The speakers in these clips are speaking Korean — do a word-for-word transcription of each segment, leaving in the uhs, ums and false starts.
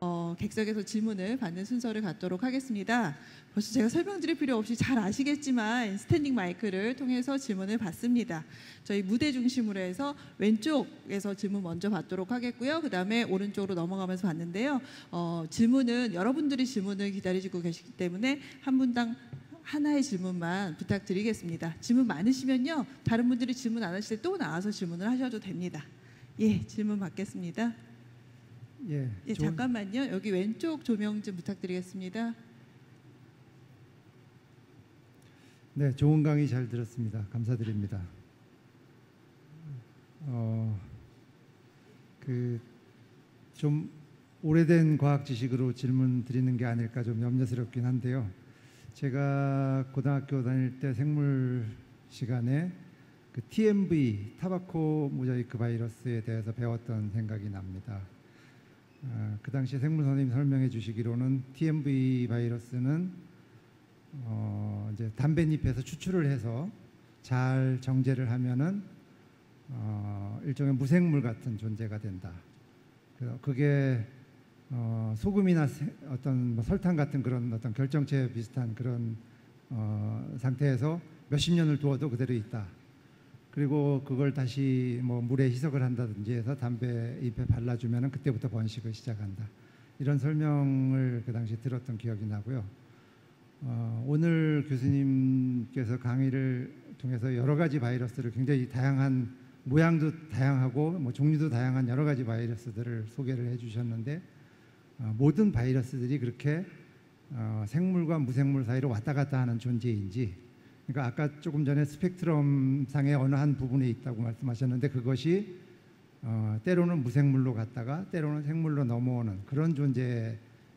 어, 객석에서 질문을 받는 순서를 갖도록 하겠습니다. 벌써 제가 설명드릴 필요 없이 잘 아시겠지만 스탠딩 마이크를 통해서 질문을 받습니다. 저희 무대 중심으로 해서 왼쪽에서 질문 먼저 받도록 하겠고요. 그 다음에 오른쪽으로 넘어가면서 받는데요. 어, 질문은 여러분들이 질문을 기다리고 계시기 때문에 한 분당 하나의 질문만 부탁드리겠습니다. 질문 많으시면요, 다른 분들이 질문 안 하실 때 또 나와서 질문을 하셔도 됩니다. 예, 질문 받겠습니다. 예, 예, 좋은... 잠깐만요. 여기 왼쪽 조명 좀 부탁드리겠습니다. 네, 좋은 강의 잘 들었습니다. 감사드립니다. 어, 그 좀 오래된 과학 지식으로 질문 드리는 게 아닐까 좀 염려스럽긴 한데요. 제가 고등학교 다닐 때 생물 시간에 그 티엠브이, 타바코 모자이크 바이러스에 대해서 배웠던 생각이 납니다. 어, 그 당시 생물 선생님이 설명해 주시기로는 티엠브이 바이러스는 어, 이제 담뱃잎에서 추출을 해서 잘 정제를 하면은 어, 일종의 무생물 같은 존재가 된다. 그게 어, 소금이나 세, 어떤 뭐 설탕 같은 그런 어떤 결정체 비슷한 그런 어, 상태에서 몇십 년을 두어도 그대로 있다. 그리고 그걸 다시 뭐 물에 희석을 한다든지 해서 담배 잎에 발라주면은 그때부터 번식을 시작한다. 이런 설명을 그 당시 들었던 기억이 나고요. 어, 오늘 교수님께서 강의를 통해서 여러 가지 바이러스를 굉장히 다양한 모양도 다양하고 뭐 종류도 다양한 여러 가지 바이러스들을 소개를 해주셨는데 어, 모든 바이러스들이 그렇게 어, 생물과 무생물 사이로 왔다 갔다 하는 존재인지, 그러니까 아까 조금 전에 스펙트럼 상의 어느 한 부분에 있다고 말씀하셨는데 그것이 어, 때로는 무생물로 갔다가 때로는 생물로 넘어오는 그런 존재로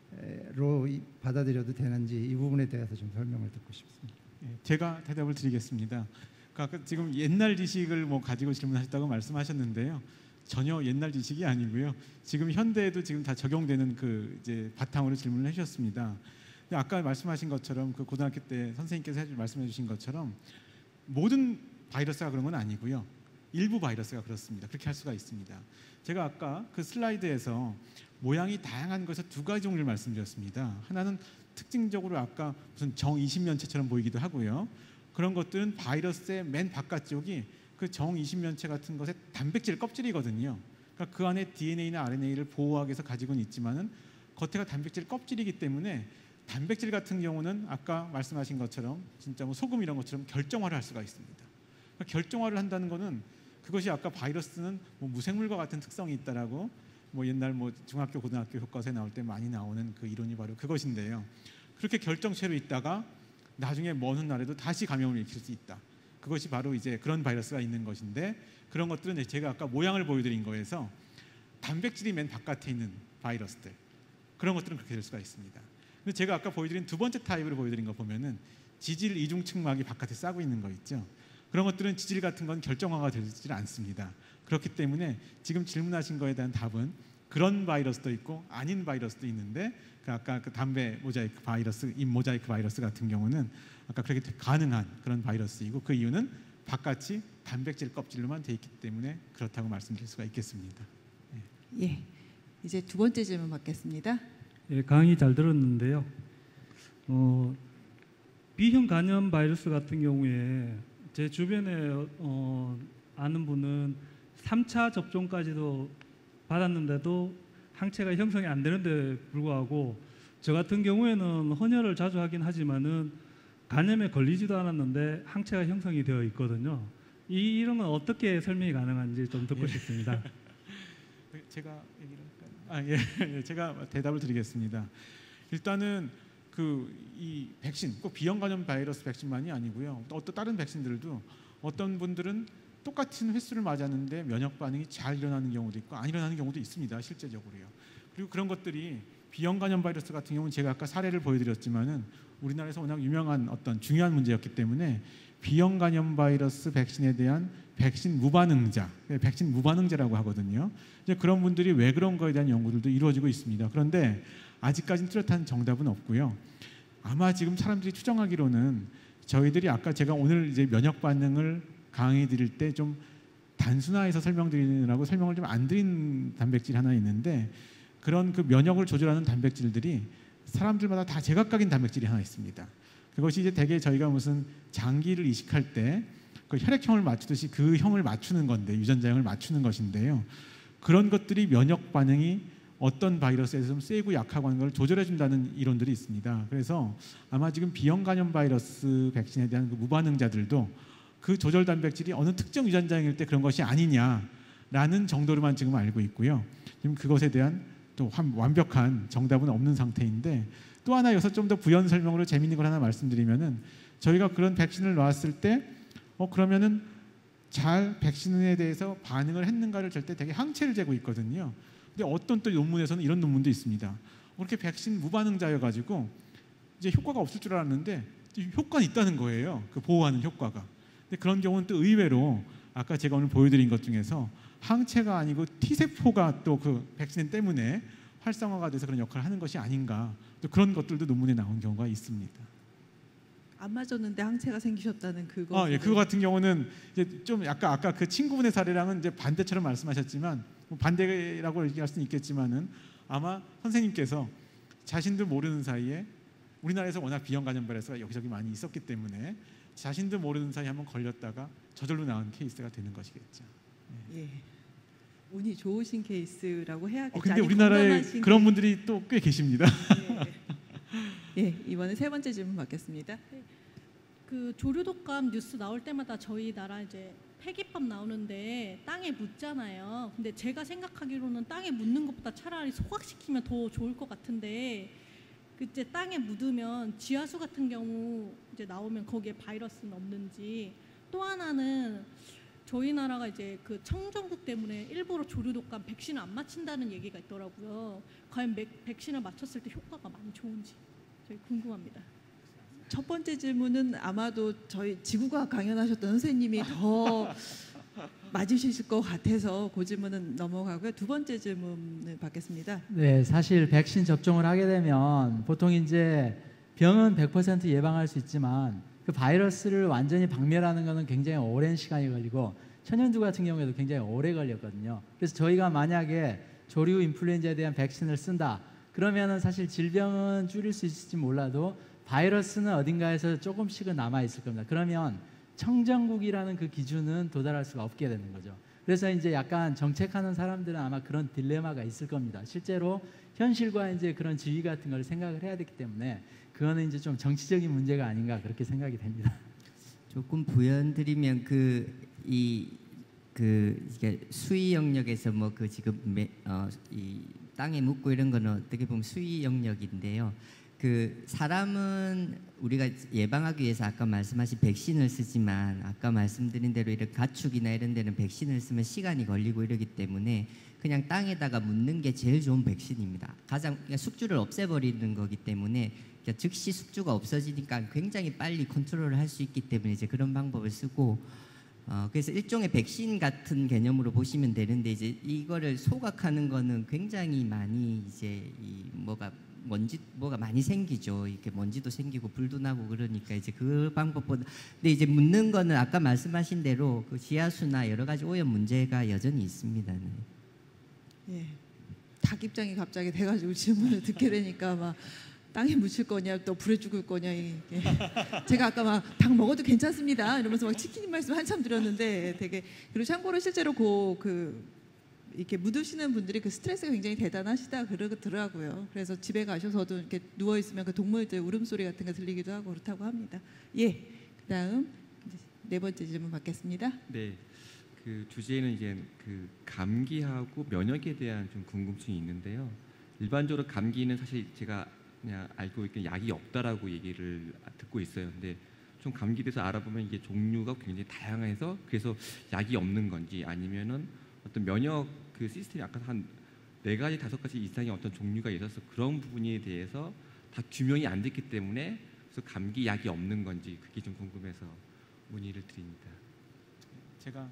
받아들여도 되는지 이 부분에 대해서 좀 설명을 듣고 싶습니다. 제가 대답을 드리겠습니다. 아까 지금 옛날 지식을 뭐 가지고 질문하셨다고 말씀하셨는데요. 전혀 옛날 지식이 아니고요. 지금 현대에도 지금 다 적용되는 그 이제 바탕으로 질문을 해주셨습니다. 아까 말씀하신 것처럼 그 고등학교 때 선생님께서 말씀해 주신 것처럼 모든 바이러스가 그런 건 아니고요. 일부 바이러스가 그렇습니다. 그렇게 할 수가 있습니다. 제가 아까 그 슬라이드에서 모양이 다양한 것에서 두 가지 종류를 말씀드렸습니다. 하나는 특징적으로 아까 무슨 정이십 년체처럼 보이기도 하고요. 그런 것들은 바이러스의 맨 바깥쪽이 그 정이십 년체 같은 것의 단백질 껍질이거든요. 그러니까 그 안에 디엔에이나 알엔에이를 보호하기 위해서 가지고는 있지만은 겉에가 단백질 껍질이기 때문에 단백질 같은 경우는 아까 말씀하신 것처럼 진짜 뭐 소금 이런 것처럼 결정화를 할 수가 있습니다. 그러니까 결정화를 한다는 것은 그것이 아까 바이러스는 뭐 무생물과 같은 특성이 있다라고 뭐 옛날 뭐 중학교 고등학교 교과서에 나올 때 많이 나오는 그 이론이 바로 그것인데요. 그렇게 결정체로 있다가 나중에 먼 훗날에도 다시 감염을 일으킬 수 있다. 그것이 바로 이제 그런 바이러스가 있는 것인데, 그런 것들은 제가 아까 모양을 보여드린 거에서 단백질이 맨 바깥에 있는 바이러스들, 그런 것들은 그렇게 될 수가 있습니다. 근데 제가 아까 보여드린 두 번째 타입으로 보여드린 거 보면은 지질 이중측막이 바깥에 싸고 있는 거 있죠. 그런 것들은 지질 같은 건 결정화가 되지 않습니다. 그렇기 때문에 지금 질문하신 거에 대한 답은 그런 바이러스도 있고 아닌 바이러스도 있는데, 그 아까 그 담배 모자이크 바이러스, 잎 모자이크 바이러스 같은 경우는 아까 그렇게 가능한 그런 바이러스이고, 그 이유는 바깥이 단백질 껍질로만 돼 있기 때문에 그렇다고 말씀드릴 수가 있겠습니다. 예, 예. 이제 두 번째 질문 받겠습니다. 예, 강의 잘 들었는데요. 어, B형 간염 바이러스 같은 경우에 제 주변에 어, 아는 분은 삼 차 접종까지도 받았는데도 항체가 형성이 안 되는데 불구하고, 저 같은 경우에는 헌혈을 자주 하긴 하지만은 간염에 걸리지도 않았는데 항체가 형성이 되어 있거든요. 이, 이런 건 어떻게 설명이 가능한지 좀 듣고 예. 싶습니다. 제가 얘기를 할까요? 아, 예, 제가 대답을 드리겠습니다. 일단은 그 이 백신, 꼭 B형 간염 바이러스 백신만이 아니고요. 또 어떤 다른 백신들도 어떤 분들은 똑같은 횟수를 맞았는데 면역 반응이 잘 일어나는 경우도 있고 안 일어나는 경우도 있습니다. 실제적으로요. 그리고 그런 것들이 B형 간염 바이러스 같은 경우는 제가 아까 사례를 보여드렸지만은 우리나라에서 워낙 유명한 어떤 중요한 문제였기 때문에 B형 간염 바이러스 백신에 대한 백신 무반응자, 백신 무반응자라고 하거든요. 이제 그런 분들이 왜 그런 거에 대한 연구들도 이루어지고 있습니다. 그런데 아직까지는 뚜렷한 정답은 없고요. 아마 지금 사람들이 추정하기로는 저희들이 아까 제가 오늘 이제 면역 반응을 강의 드릴 때 좀 단순화해서 설명드리느라고 설명을 좀 안 드린 단백질이 하나 있는데, 그런 그 면역을 조절하는 단백질들이 사람들마다 다 제각각인 단백질이 하나 있습니다. 그것이 이제 대개 저희가 무슨 장기를 이식할 때 그 혈액형을 맞추듯이 그 형을 맞추는 건데, 유전자형을 맞추는 것인데요. 그런 것들이 면역 반응이 어떤 바이러스에서 좀 세고 약하고 하는 걸 조절해 준다는 이론들이 있습니다. 그래서 아마 지금 B형 간염 바이러스 백신에 대한 그 무반응자들도 그 조절 단백질이 어느 특정 유전자형일 때 그런 것이 아니냐라는 정도로만 지금 알고 있고요. 지금 그것에 대한 또 완벽한 정답은 없는 상태인데, 또 하나 여기서 좀 더 부연 설명으로 재미있는 걸 하나 말씀드리면은, 저희가 그런 백신을 놨을 때 어 그러면은 잘 백신에 대해서 반응을 했는가를 잴 때 되게 항체를 재고 있거든요. 근데 어떤 또 논문에서는 이런 논문도 있습니다. 그렇게 백신 무반응자여가지고 이제 효과가 없을 줄 알았는데 효과는 있다는 거예요. 그 보호하는 효과가. 근데 그런 경우는 또 의외로 아까 제가 오늘 보여드린 것 중에서 항체가 아니고 T세포가 또 그 백신 때문에 활성화가 돼서 그런 역할을 하는 것이 아닌가, 또 그런 것들도 논문에 나온 경우가 있습니다. 안 맞았는데 항체가 생기셨다는 그거. 아, 예, 그거 같은 경우는 이제 좀 약간 아까 그 친구분의 사례랑은 이제 반대처럼 말씀하셨지만, 뭐 반대라고 얘기할 수는 있겠지만은 아마 선생님께서 자신도 모르는 사이에, 우리나라에서 워낙 B형 간염 바이러스가 여기저기 많이 있었기 때문에 자신도 모르는 사이에 한번 걸렸다가 저절로 나은 케이스가 되는 것이겠죠. 예. 예. 운이 좋으신 케이스라고 해야겠죠. 어, 근데 아니, 우리나라에 건강하신 그런 케이스. 분들이 또 꽤 계십니다. 예. 예, 이번에 세 번째 질문 받겠습니다. 그 조류독감 뉴스 나올 때마다 저희 나라 이제 폐기법 나오는데 땅에 묻잖아요. 근데 제가 생각하기로는 땅에 묻는 것보다 차라리 소각시키면 더 좋을 것 같은데, 그때 땅에 묻으면 지하수 같은 경우 이제 나오면 거기에 바이러스는 없는지, 또 하나는 저희 나라가 이제 그 청정국 때문에 일부러 조류독감 백신을 안 맞힌다는 얘기가 있더라고요. 과연 맥, 백신을 맞췄을 때 효과가 많이 좋은지 저희 궁금합니다. 첫 번째 질문은 아마도 저희 지구과학 강연하셨던 선생님이 더 맞으실 것 같아서 그 질문은 넘어가고요. 두 번째 질문을 받겠습니다. 네, 사실 백신 접종을 하게 되면 보통 이제 병은 백 퍼센트 예방할 수 있지만 그 바이러스를 완전히 박멸하는 것은 굉장히 오랜 시간이 걸리고, 천연두 같은 경우에도 굉장히 오래 걸렸거든요. 그래서 저희가 만약에 조류 인플루엔자에 대한 백신을 쓴다 그러면은 사실 질병은 줄일 수 있을지 몰라도 바이러스는 어딘가에서 조금씩은 남아 있을 겁니다. 그러면 청정국이라는 그 기준은 도달할 수가 없게 되는 거죠. 그래서 이제 약간 정책하는 사람들은 아마 그런 딜레마가 있을 겁니다. 실제로 현실과 이제 그런 지위 같은 걸 생각을 해야 되기 때문에 그거는 이제 좀 정치적인 문제가 아닌가 그렇게 생각이 됩니다. 조금 부연드리면 그 이 그 이게 수위 영역에서 뭐 그 지금 매, 어, 이 땅에 묻고 이런 거는 어떻게 보면 수위 영역인데요. 그 사람은 우리가 예방하기 위해서 아까 말씀하신 백신을 쓰지만, 아까 말씀드린 대로 이런 가축이나 이런 데는 백신을 쓰면 시간이 걸리고 이러기 때문에 그냥 땅에다가 묻는 게 제일 좋은 백신입니다. 가장 숙주를 없애버리는 거기 때문에 즉시 숙주가 없어지니까 굉장히 빨리 컨트롤을 할 수 있기 때문에 이제 그런 방법을 쓰고, 어, 그래서 일종의 백신 같은 개념으로 보시면 되는데, 이제 이거를 소각하는 거는 굉장히 많이 이제 이 뭐가 먼지 뭐가 많이 생기죠. 이렇게 먼지도 생기고 불도 나고 그러니까 이제 그 방법보다, 근데 이제 묻는 거는 아까 말씀하신 대로 그 지하수나 여러 가지 오염 문제가 여전히 있습니다. 네. 예. 닭 입장이 갑자기 돼가지고 질문을 듣게 되니까 막 땅에 묻힐 거냐 또 불에 죽을 거냐, 이게 제가 아까 막 닭 먹어도 괜찮습니다 이러면서 막 치킨 말씀 한참 드렸는데, 되게, 그리고 참고로 실제로 그, 그 이렇게 묻으시는 분들이 그 스트레스가 굉장히 대단하시다 그러더라고요. 그래서 집에 가셔서도 이렇게 누워 있으면 그 동물들 울음소리 같은 거 들리기도 하고 그렇다고 합니다. 예, 그다음 네 번째 질문 받겠습니다. 네, 그 주제는 이제 그 감기하고 면역에 대한 좀 궁금증이 있는데요. 일반적으로 감기는 사실 제가 그냥 알고 있기는 약이 없다라고 얘기를 듣고 있어요. 근데 좀 감기에 대해서 알아보면 이게 종류가 굉장히 다양해서, 그래서 약이 없는 건지 아니면은 어떤 면역 그 시스템이 아까 한 네 가지 다섯 가지 이상의 어떤 종류가 있어서 그런 부분에 대해서 다 규명이 안 됐기 때문에 그래서 감기 약이 없는 건지 그게 좀 궁금해서 문의를 드립니다. 제가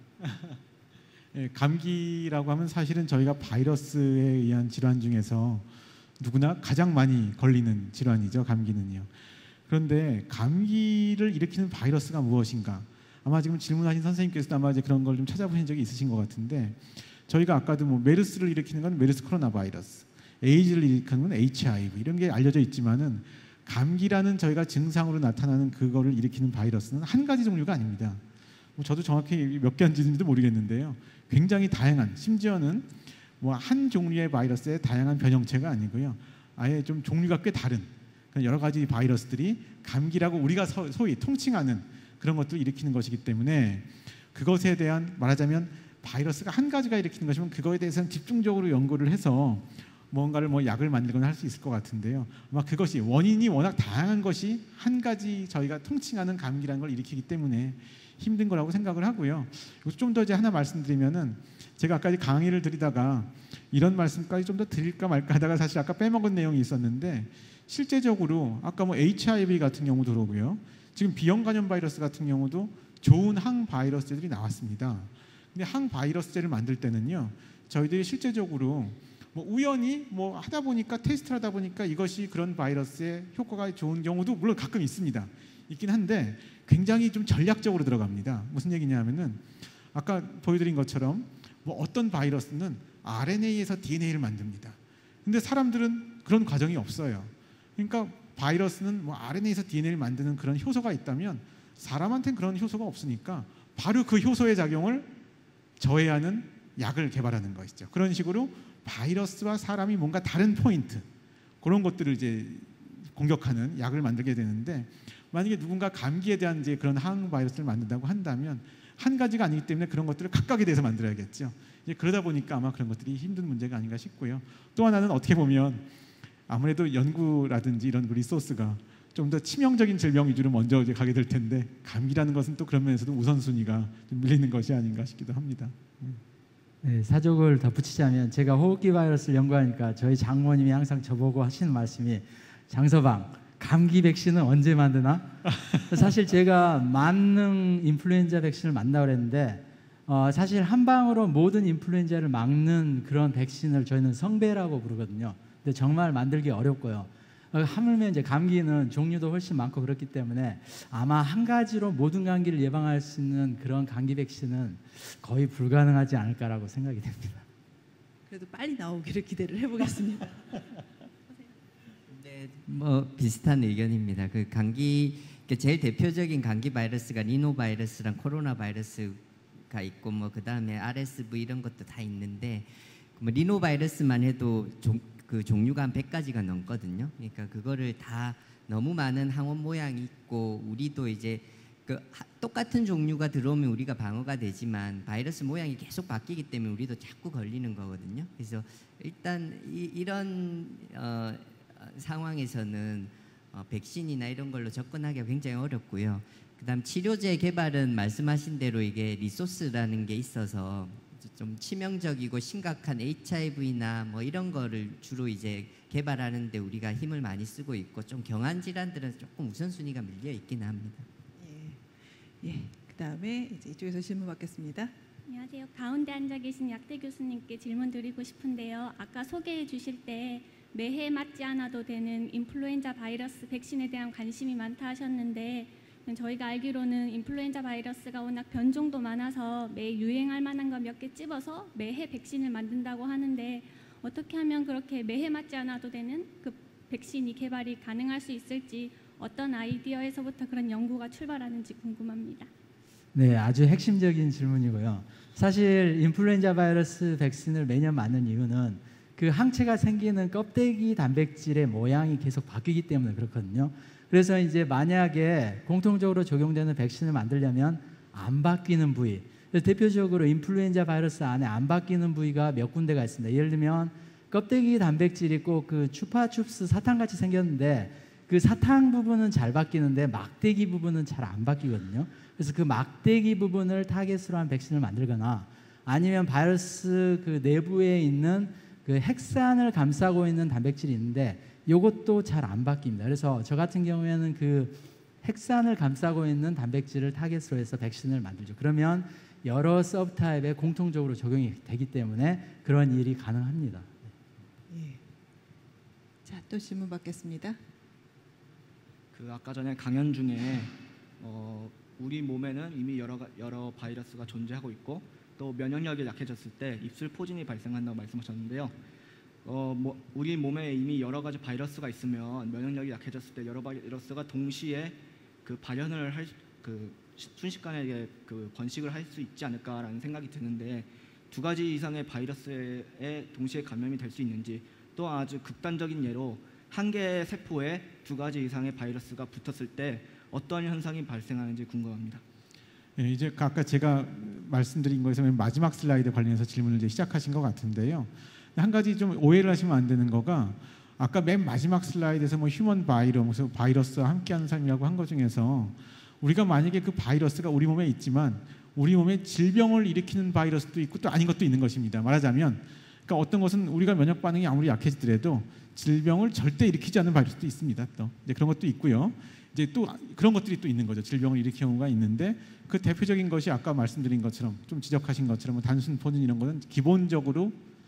예, 감기라고 하면 사실은 저희가 바이러스에 의한 질환 중에서 누구나 가장 많이 걸리는 질환이죠, 감기는요. 그런데 감기를 일으키는 바이러스가 무엇인가? 아마 지금 질문하신 선생님께서도 아마 이제 그런 걸 좀 찾아보신 적이 있으신 것 같은데, 저희가 아까도 뭐 메르스를 일으키는 건 메르스 코로나 바이러스, 에이즈를 일으키는 건 에이치아이브이 이런 게 알려져 있지만은 감기라는 저희가 증상으로 나타나는 그거를 일으키는 바이러스는 한 가지 종류가 아닙니다. 뭐 저도 정확히 몇 개인지도 모르겠는데요. 굉장히 다양한, 심지어는 뭐 한 종류의 바이러스의 다양한 변형체가 아니고요. 아예 좀 종류가 꽤 다른 여러 가지 바이러스들이 감기라고 우리가 소위 통칭하는 그런 것들을 일으키는 것이기 때문에 그것에 대한 말하자면 바이러스가 한 가지가 일으키는 것이면 그거에 대해서는 집중적으로 연구를 해서 뭔가를 뭐 약을 만들거나 할 수 있을 것 같은데요. 아마 그것이 원인이 워낙 다양한 것이 한 가지 저희가 통칭하는 감기라는 걸 일으키기 때문에 힘든 거라고 생각을 하고요. 좀 더 이제 하나 말씀드리면은 제가 아까 강의를 드리다가 이런 말씀까지 좀 더 드릴까 말까 하다가 사실 아까 빼먹은 내용이 있었는데 실제적으로 아까 뭐 에이치아이브이 같은 경우도 그러고요. 지금 B형 간염 바이러스 같은 경우도 좋은 항바이러스제들이 나왔습니다. 근데 항바이러스제를 만들 때는요. 저희들이 실제적으로 뭐 우연히 뭐 하다 보니까 테스트를 하다 보니까 이것이 그런 바이러스의 효과가 좋은 경우도 물론 가끔 있습니다. 있긴 한데 굉장히 좀 전략적으로 들어갑니다. 무슨 얘기냐면은 아까 보여드린 것처럼 뭐 어떤 바이러스는 알엔에이에서 디엔에이를 만듭니다. 근데 사람들은 그런 과정이 없어요. 그러니까 바이러스는 뭐 알엔에이에서 디엔에이를 만드는 그런 효소가 있다면 사람한테는 그런 효소가 없으니까 바로 그 효소의 작용을 저해하는 약을 개발하는 것이죠. 그런 식으로 바이러스와 사람이 뭔가 다른 포인트 그런 것들을 이제 공격하는 약을 만들게 되는데 만약에 누군가 감기에 대한 이제 그런 항 바이러스를 만든다고 한다면 한 가지가 아니기 때문에 그런 것들을 각각에 대해서 만들어야겠죠. 이제 그러다 보니까 아마 그런 것들이 힘든 문제가 아닌가 싶고요. 또 하나는 어떻게 보면 아무래도 연구라든지 이런 리소스가 좀 더 치명적인 질병 위주로 먼저 이제 가게 될 텐데 감기라는 것은 또 그런 면에서도 우선순위가 좀 밀리는 것이 아닌가 싶기도 합니다. 네, 사족을 덧붙이자면 제가 호흡기 바이러스를 연구하니까 저희 장모님이 항상 저보고 하시는 말씀이 장서방 감기 백신은 언제 만드나? 사실 제가 만능 인플루엔자 백신을 만나고 그랬는데 어, 사실 한 방으로 모든 인플루엔자를 막는 그런 백신을 저희는 성배라고 부르거든요. 근데 정말 만들기 어렵고요. 어, 하물며 이제 감기는 종류도 훨씬 많고 그렇기 때문에 아마 한 가지로 모든 감기를 예방할 수 있는 그런 감기 백신은 거의 불가능하지 않을까라고 생각이 됩니다. 그래도 빨리 나오기를 기대를 해보겠습니다. 네, 뭐 비슷한 의견입니다. 그 감기 제일 대표적인 감기 바이러스가 리노 바이러스랑 코로나 바이러스가 있고 뭐 그 다음에 알에스브이 이런 것도 다 있는데 뭐 리노 바이러스만 해도 종, 그 종류가 한 백 가지가 넘거든요. 그러니까 그거를 다 너무 많은 항원 모양이 있고 우리도 이제 그 하, 똑같은 종류가 들어오면 우리가 방어가 되지만 바이러스 모양이 계속 바뀌기 때문에 우리도 자꾸 걸리는 거거든요. 그래서 일단 이, 이런 어, 상황에서는 어, 백신이나 이런 걸로 접근하기가 굉장히 어렵고요. 그다음 치료제 개발은 말씀하신 대로 이게 리소스라는 게 있어서 좀 치명적이고 심각한 에이치아이브이나 뭐 이런 거를 주로 이제 개발하는데 우리가 힘을 많이 쓰고 있고 좀 경한 질환들은 조금 우선순위가 밀려 있긴 합니다. 예, 예. 그다음에 이제 이쪽에서 질문 받겠습니다. 안녕하세요. 가운데 앉아 계신 약대 교수님께 질문 드리고 싶은데요. 아까 소개해 주실 때 매해 맞지 않아도 되는 인플루엔자 바이러스 백신에 대한 관심이 많다 하셨는데 저희가 알기로는 인플루엔자 바이러스가 워낙 변종도 많아서 매 유행할 만한 거 몇 개 찝어서 매해 백신을 만든다고 하는데 어떻게 하면 그렇게 매해 맞지 않아도 되는 그 백신이 개발이 가능할 수 있을지 어떤 아이디어에서부터 그런 연구가 출발하는지 궁금합니다. 네, 아주 핵심적인 질문이고요. 사실 인플루엔자 바이러스 백신을 매년 맞는 이유는 그 항체가 생기는 껍데기 단백질의 모양이 계속 바뀌기 때문에 그렇거든요. 그래서 이제 만약에 공통적으로 적용되는 백신을 만들려면 안 바뀌는 부위, 대표적으로 인플루엔자 바이러스 안에 안 바뀌는 부위가 몇 군데가 있습니다. 예를 들면 껍데기 단백질이 꼭 그 추파춥스 사탕같이 생겼는데 그 사탕 부분은 잘 바뀌는데 막대기 부분은 잘 안 바뀌거든요. 그래서 그 막대기 부분을 타겟으로 한 백신을 만들거나 아니면 바이러스 그 내부에 있는 그 핵산을 감싸고 있는 단백질이 있는데 이것도 잘 안 바뀝니다. 그래서 저 같은 경우에는 그 핵산을 감싸고 있는 단백질을 타겟으로 해서 백신을 만들죠. 그러면 여러 서브타입에 공통적으로 적용이 되기 때문에 그런 일이 가능합니다. 예. 자, 또 질문 받겠습니다. 그 아까 전에 강연 중에 어, 우리 몸에는 이미 여러 여러 바이러스가 존재하고 있고 또 면역력이 약해졌을 때 입술 포진이 발생한다고 말씀하셨는데요. 어, 뭐 우리 몸에 이미 여러 가지 바이러스가 있으면 면역력이 약해졌을 때 여러 바이러스가 동시에 그 발현을 할 그 순식간에 그 번식을 할 수 있지 않을까라는 생각이 드는데 두 가지 이상의 바이러스에 동시에 감염이 될 수 있는지 또 아주 극단적인 예로 한 개의 세포에 두 가지 이상의 바이러스가 붙었을 때 어떤 현상이 발생하는지 궁금합니다. 예, 이제 아까 제가 말씀드린 거에서 마지막 슬라이드 관련해서 질문을 이제 시작하신 것 같은데요. 한 가지 좀 오해를 하시면 안 되는 거가 아까 맨 마지막 슬라이드에서 뭐 휴먼 바이러스, 바이러스와 함께하는 삶이라고 한 것 중에서 우리가 만약에 그 바이러스가 우리 몸에 있지만 우리 몸에 질병을 일으키는 바이러스도 있고 또 아닌 것도 있는 것입니다. 말하자면 그러니까 어떤 것은 우리가 면역 반응이 아무리 약해지더라도 질병을 절대 일으키지 않는 바이러스도 있습니다. 또 이제 그런 것도 있고요. 이제 또 그런 것들이 또 있는 거죠. 질병을 일으키는 경우가 있는데 그 대표적인 것이 아까 말씀드린 것처럼 좀 지적하신 것처럼 단순 포진 이런 거는 기본적으로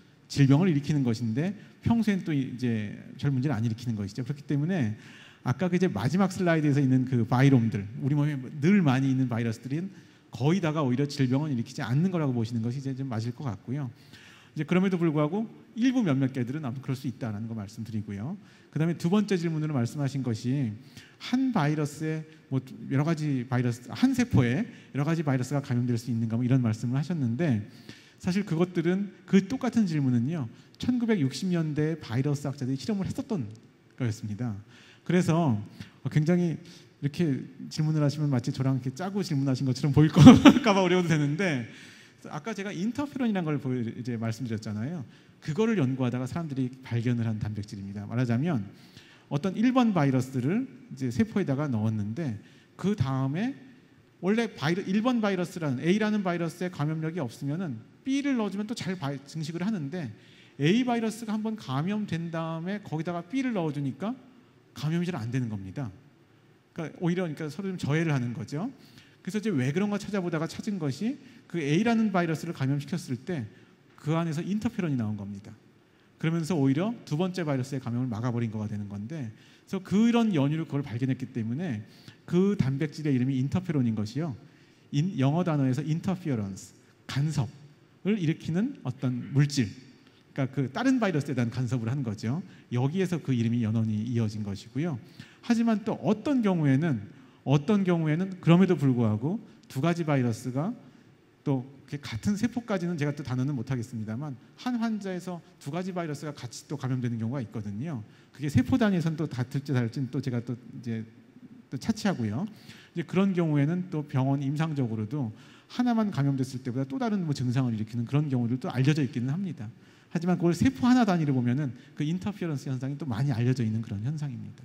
질병을 일으키는 것인데 평소엔 또 이제 별 문제를 안 일으키는 것이죠. 그렇기 때문에 아까 그 이제 마지막 슬라이드에서 있는 그 바이롬들, 우리 몸에 늘 많이 있는 바이러스들은 거의 다가 오히려 질병을 일으키지 않는 거라고 보시는 것이 이제 좀 맞을 것 같고요. 이제 그럼에도 불구하고 일부 몇몇 개들은 아무튼 그럴 수 있다라는 거 말씀드리고요. 그다음에 두 번째 질문으로 말씀하신 것이 한 바이러스에 뭐 여러 가지 바이러스, 한 세포에 여러 가지 바이러스가 감염될 수 있는가 뭐 이런 말씀을 하셨는데 사실 그것들은 그 똑같은 질문은요 천구백육십 년대 바이러스 학자들이 실험을 했었던 거였습니다. 그래서 굉장히 이렇게 질문을 하시면 마치 저랑 이렇게 짜고 질문하신 것처럼 보일까봐 어려워도 되는데 아까 제가 인터페론이라는 걸 보여, 이제 말씀드렸잖아요. 그거를 연구하다가 사람들이 발견을 한 단백질입니다. 말하자면 어떤 일 번 바이러스를 이제 세포에다가 넣었는데 그 다음에 원래 바이러, 일 번 바이러스라는 A라는 바이러스에 감염력이 없으면은 B를 넣어주면 또 잘 증식을 하는데 A 바이러스가 한번 감염된 다음에 거기다가 B를 넣어주니까 감염이 잘 안 되는 겁니다. 그러니까 오히려 그러니까 서로 좀 저해를 하는 거죠. 그래서 이제 왜 그런가 찾아보다가 찾은 것이 그 A라는 바이러스를 감염시켰을 때 그 안에서 인터페론이 나온 겁니다. 그러면서 오히려 두 번째 바이러스의 감염을 막아버린 거가 되는 건데, 그래서 그런 연유를 그걸 발견했기 때문에 그 단백질의 이름이 인터페론인 것이요. 인, 영어 단어에서 interference, 간섭을 일으키는 어떤 물질, 그러니까 그 다른 바이러스에 대한 간섭을 한 거죠. 여기에서 그 이름이 연원이 이어진 것이고요. 하지만 또 어떤 경우에는 어떤 경우에는 그럼에도 불구하고 두 가지 바이러스가 또 같은 세포까지는 제가 또 단어는 못하겠습니다만 한 환자에서 두 가지 바이러스가 같이 또 감염되는 경우가 있거든요. 그게 세포 단위에서는 또 같을지 다를지는 또 제가 또 이제 또 차치하고요. 이제 그런 경우에는 또 병원 임상적으로도 하나만 감염됐을 때보다 또 다른 뭐 증상을 일으키는 그런 경우들도 알려져 있기는 합니다. 하지만 그걸 세포 하나 단위로 보면은 그 인터피어런스 현상이 또 많이 알려져 있는 그런 현상입니다.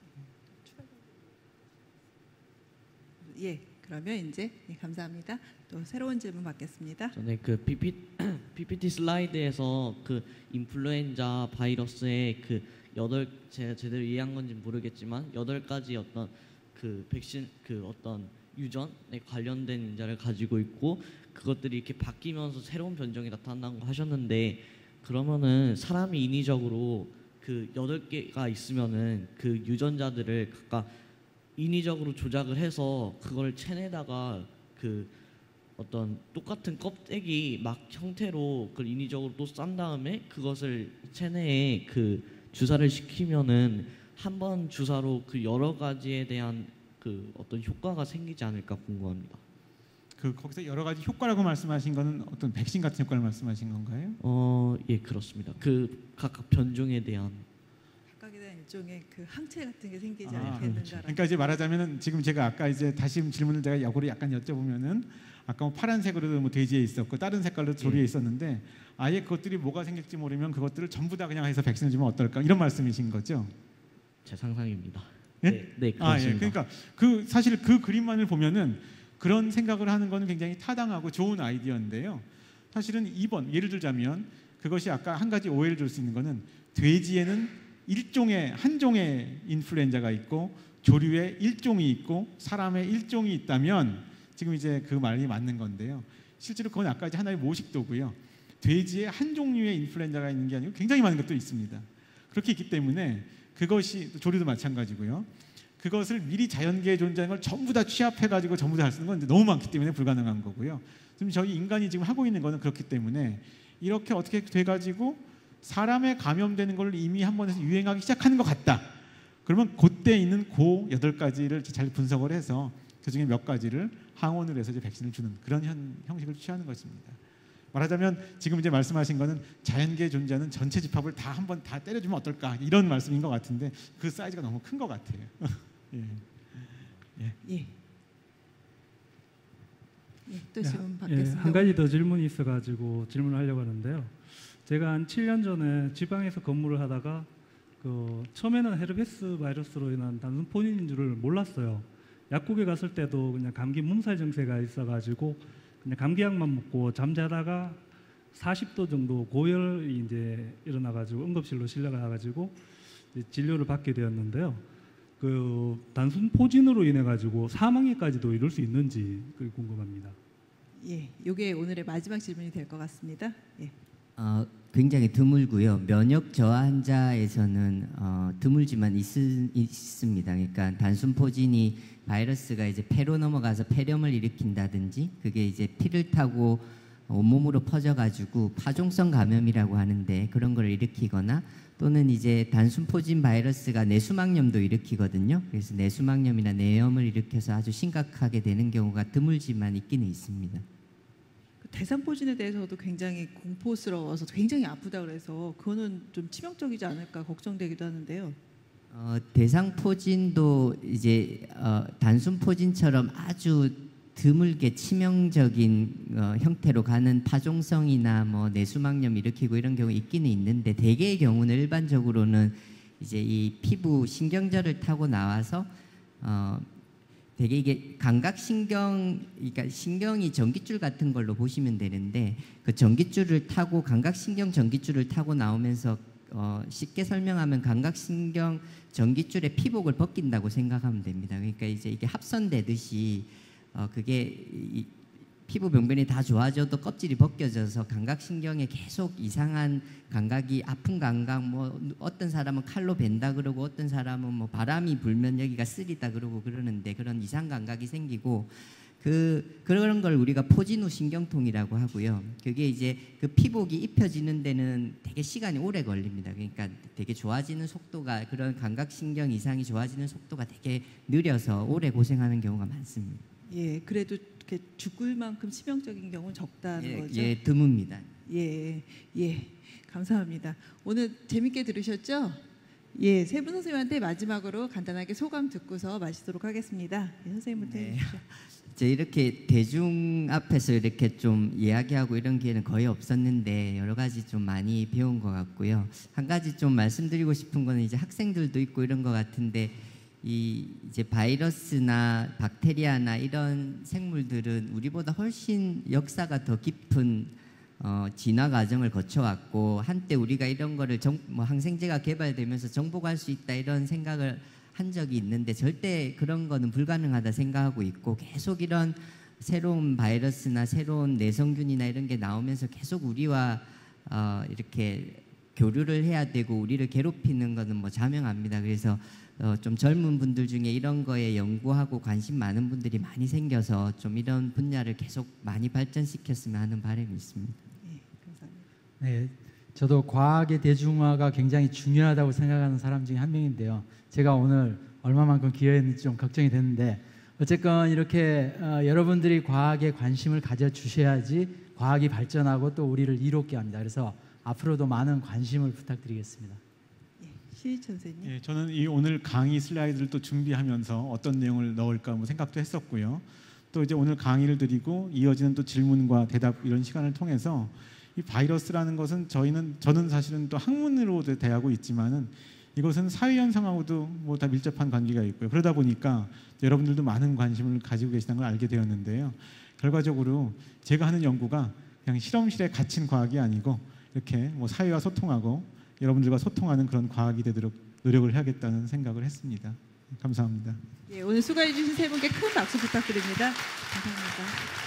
예, 그러면 이제 예, 감사합니다. 또 새로운 질문 받겠습니다. 저는 그 피피, 피피티 슬라이드에서 그 인플루엔자 바이러스의 그 여덟 제가 제대로 이해한 건지 모르겠지만 여덟 가지 어떤 그 백신 그 어떤 유전에 관련된 인자를 가지고 있고 그것들이 이렇게 바뀌면서 새로운 변종이 나타난다는 거 하셨는데 그러면은 사람이 인위적으로 그 여덟 개가 있으면은 그 유전자들을 각각 인위적으로 조작을 해서 그걸 체내다가 그 어떤 똑같은 껍데기 막 형태로 그걸 인위적으로 또 싼 다음에 그것을 체내에 그 주사를 시키면은 한 번 주사로 그 여러 가지에 대한 그 어떤 효과가 생기지 않을까 궁금합니다. 그 거기서 여러 가지 효과라고 말씀하신 거는 어떤 백신 같은 효과를 말씀하신 건가요? 어, 예, 그렇습니다. 그 각각 변종에 대한 각각에 대한 일종의 그 항체 같은 게 생기지 아, 않겠는가. 그러니까 이제 말하자면은 지금 제가 아까 이제 다시 질문을 제가 역으로 약간 여쭤보면은 아까 뭐 파란색으로 뭐 돼지에 있었고 다른 색깔로 조류에 예. 있었는데 아예 그것들이 뭐가 생길지 모르면 그것들을 전부 다 그냥 해서 백신을 주면 어떨까 이런 말씀이신 거죠? 제 상상입니다. 예? 네, 네, 그렇습니다. 아, 예. 그러니까 그 사실 그 그림만을 보면은 그런 생각을 하는 거는 굉장히 타당하고 좋은 아이디어인데요. 사실은 이 번 예를 들자면 그것이 아까 한 가지 오해를 줄 수 있는 거는 돼지에는 일종의 한 종의 인플루엔자가 있고 조류에 일종이 있고 사람에 일종이 있다면 지금 이제 그 말이 맞는 건데요. 실제로 그건 아까 이제 하나의 모식도고요. 돼지에 한 종류의 인플루엔자가 있는 게 아니고 굉장히 많은 것도 있습니다. 그렇게 있기 때문에 그것이 조류도 마찬가지고요. 그것을 미리 자연계에 존재하는 걸 전부 다 취합해가지고 전부 다 할 수 있는 건 너무 많기 때문에 불가능한 거고요. 지금 저희 인간이 지금 하고 있는 거는 그렇기 때문에 이렇게 어떻게 돼가지고 사람에 감염되는 걸 이미 한 번에서 유행하기 시작하는 것 같다. 그러면 그때 있는 그 여덟 가지를 잘 분석을 해서 그중에 몇 가지를 항원을 해서 이제 백신을 주는 그런 현, 형식을 취하는 것입니다. 말하자면 지금 이제 말씀하신 거는 자연계에 존재하는 전체 집합을 다 한번 다 때려주면 어떨까 이런 말씀인 것 같은데 그 사이즈가 너무 큰 것 같아요. 예. 예. 예. 예, 또 질문 예, 받겠습니다. 한 가지 더 질문이 있어가지고 질문을 하려고 하는데요. 제가 한 칠 년 전에 지방에서 근무를 하다가 그 처음에는 헤르페스 바이러스로 인한 단순 포진인 줄을 몰랐어요. 약국에 갔을 때도 그냥 감기 몸살 증세가 있어가지고 그냥 감기약만 먹고 잠자다가 사십 도 정도 고열이 이제 일어나가지고 응급실로 실려가가지고 진료를 받게 되었는데요. 그 단순 포진으로 인해 가지고 사망에까지도 이를 수 있는지 그게 궁금합니다. 예, 이게 오늘의 마지막 질문이 될 것 같습니다. 예. 어, 굉장히 드물고요. 면역 저하 환자에서는 어, 드물지만 있, 있습니다. 그러니까 단순 포진이 바이러스가 이제 폐로 넘어가서 폐렴을 일으킨다든지 그게 이제 피를 타고 온몸으로 퍼져가지고 파종성 감염이라고 하는데 그런 걸 일으키거나 또는 이제 단순 포진 바이러스가 뇌수막염도 일으키거든요. 그래서 뇌수막염이나 뇌염을 일으켜서 아주 심각하게 되는 경우가 드물지만 있기는 있습니다. 대상포진에 대해서도 굉장히 공포스러워서 굉장히 아프다 그래서 그거는 좀 치명적이지 않을까 걱정되기도 하는데요. 어, 대상포진도 이제 어, 단순 포진처럼 아주 드물게 치명적인 어, 형태로 가는 파종성이나 뭐 뇌수막염 일으키고 이런 경우 있기는 있는데 대개의 경우는 일반적으로는 이제 이 피부 신경절을 타고 나와서 어, 되게 이게 감각신경, 그러니까 신경이 전깃줄 같은 걸로 보시면 되는데 그 전깃줄을 타고 감각신경 전깃줄을 타고 나오면서 어, 쉽게 설명하면 감각신경 전깃줄의 피복을 벗긴다고 생각하면 됩니다. 그러니까 이제 이게 합선되듯이 어, 그게 이, 피부 병변이 다 좋아져도 껍질이 벗겨져서 감각신경에 계속 이상한 감각이 아픈 감각 뭐 어떤 사람은 칼로 벤다 그러고 어떤 사람은 뭐 바람이 불면 여기가 쓰리다 그러고 그러는데 그런 이상 감각이 생기고 그 그런 걸 우리가 포진 후 신경통이라고 하고요. 그게 이제 그 피복이 입혀지는 데는 되게 시간이 오래 걸립니다. 그러니까 되게 좋아지는 속도가 그런 감각신경 이상이 좋아지는 속도가 되게 느려서 오래 고생하는 경우가 많습니다. 예, 그래도 이렇게 죽을 만큼 치명적인 경우는 적다는 예, 거죠. 예, 드뭅니다. 예, 예, 감사합니다. 오늘 재밌게 들으셨죠? 예, 세 분 선생님한테 마지막으로 간단하게 소감 듣고서 마치도록 하겠습니다. 예, 선생님부터 네. 해주시죠. 이제 이렇게 대중 앞에서 이렇게 좀 이야기하고 이런 기회는 거의 없었는데 여러 가지 좀 많이 배운 것 같고요. 한 가지 좀 말씀드리고 싶은 거는 이제 학생들도 있고 이런 것 같은데 이 이제 바이러스나 박테리아나 이런 생물들은 우리보다 훨씬 역사가 더 깊은 어, 진화 과정을 거쳐왔고 한때 우리가 이런 거를 정, 뭐 항생제가 개발되면서 정복할 수 있다 이런 생각을 한 적이 있는데 절대 그런 거는 불가능하다 생각하고 있고 계속 이런 새로운 바이러스나 새로운 내성균이나 이런 게 나오면서 계속 우리와 어, 이렇게 교류를 해야 되고 우리를 괴롭히는 거는 뭐 자명합니다. 그래서 어, 좀 젊은 분들 중에 이런 거에 연구하고 관심 많은 분들이 많이 생겨서 좀 이런 분야를 계속 많이 발전시켰으면 하는 바람이 있습니다. 예, 감사합니다. 네, 저도 과학의 대중화가 굉장히 중요하다고 생각하는 사람 중에 한 명인데요. 제가 오늘 얼마만큼 기여했는지 좀 걱정이 됐는데 어쨌건 이렇게 어, 여러분들이 과학에 관심을 가져주셔야지 과학이 발전하고 또 우리를 이롭게 합니다. 그래서 앞으로도 많은 관심을 부탁드리겠습니다. 시희철 선생님. 예, 저는 이 오늘 강의 슬라이드를 또 준비하면서 어떤 내용을 넣을까 뭐 생각도 했었고요. 또 이제 오늘 강의를 드리고 이어지는 또 질문과 대답 이런 시간을 통해서 이 바이러스라는 것은 저희는 저는 사실은 또 학문으로 대하고 있지만은 이것은 사회 현상하고도 뭐 다 밀접한 관계가 있고요. 그러다 보니까 여러분들도 많은 관심을 가지고 계시다는 걸 알게 되었는데요. 결과적으로 제가 하는 연구가 그냥 실험실에 갇힌 과학이 아니고 이렇게 뭐 사회와 소통하고 여러분들과 소통하는 그런 과학이 되도록 노력을 해야겠다는 생각을 했습니다. 감사합니다. 예, 오늘 수고해 주신 세 분께 큰 박수 부탁드립니다. 감사합니다.